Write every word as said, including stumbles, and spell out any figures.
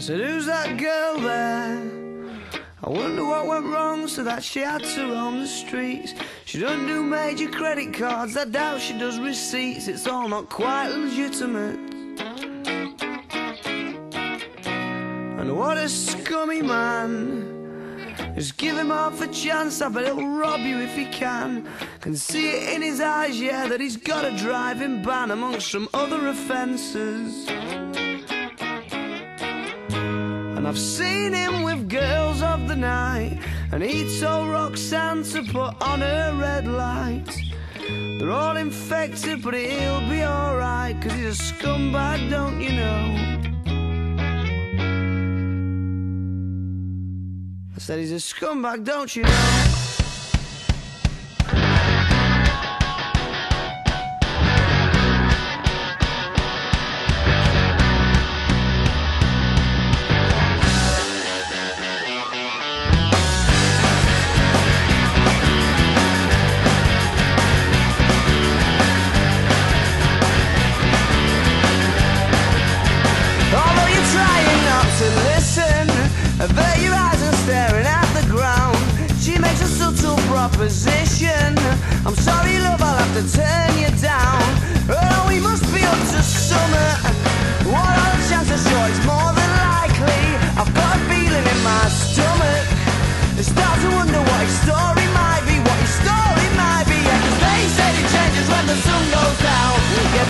said, who's that girl there? I wonder what went wrong so that she had to roam the streets. She doesn't do major credit cards, I doubt she does receipts. It's all not quite legitimate. And what a scummy man. Just give him half a chance, I bet he'll rob you if he can. Can see it in his eyes, yeah, that he's got a driving ban amongst some other offences. And I've seen him with girls of the night, and he told Roxanne to put on her red light. They're all infected, but he'll be alright, 'cause he's a scumbag, don't you know? I said he's a scumbag, don't you know? Avert your eyes and staring at the ground. She makes a subtle proposition. I'm sorry, love, I'll have to turn